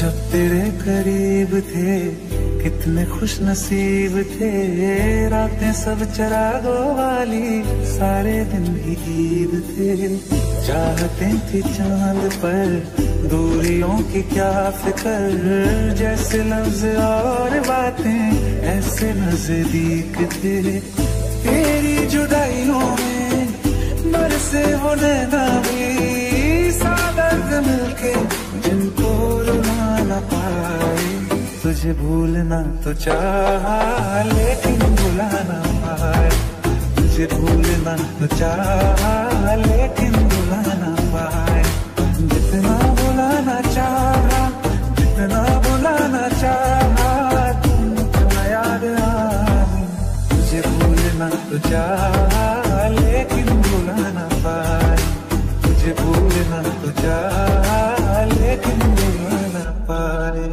जब तेरे करीब थे कितने खुश नसीब थे, रातें सब चरागों वाली, सारे दिन भी ईद थे। चाहते थे चांद पर दूरियों की क्या फिक्र, जैसे लफ्ज और बातें ऐसे नजदीक थे। तेरी जुदाइयों में बरसे वो नैना भी, सादर्द मिलके जिनको रुला न पाए। तुझे भूलना तो चाहा लेकिन भुला ना पाए, तुझे भूलना तो चाहा लेकिन भुला ना पाए। जितना भुलाना चाहा, जितना भुलाना चाहा, तुम याद आए। तुझे भूलना तो चाहा लेकिन भुला ना पाए, तुझे भूलना तो चाहा लेकिन भुला ना पाए।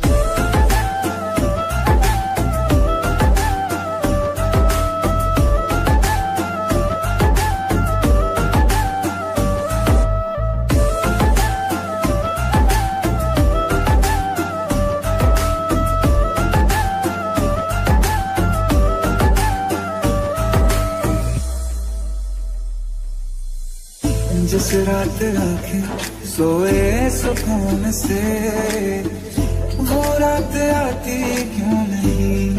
जिस रात आंखें सोए सुकून से, वो रात आती क्यों नहीं।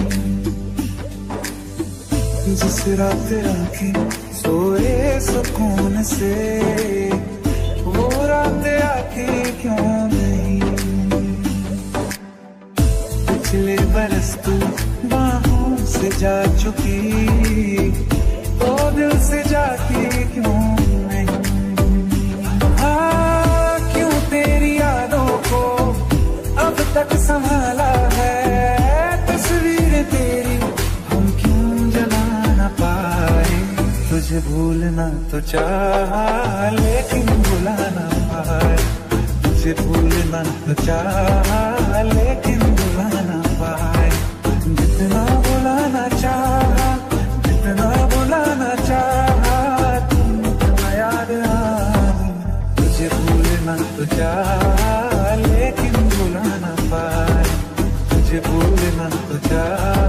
जिस रात आंखें सोए सुकून से, वो रात आती क्यों नहीं। पिछले बरस तू बाहों से जा चुकी, तो दिल से जाती क्यों। तक संभाला है तस्वीर तेरी, हम क्यों जला ना पाए। तुझे भूलना तो चाहा लेकिन भुला ना पाए, तुझे भूलना तो चाहा लेकिन भुला ना पाए। जितना भुलाना चाहा, जितना भुलाना चाहा, तुम याद आए। तुझे भूलना तो चाहा लेकिन भुला ना पाए, तुझे भूलना तो चाहा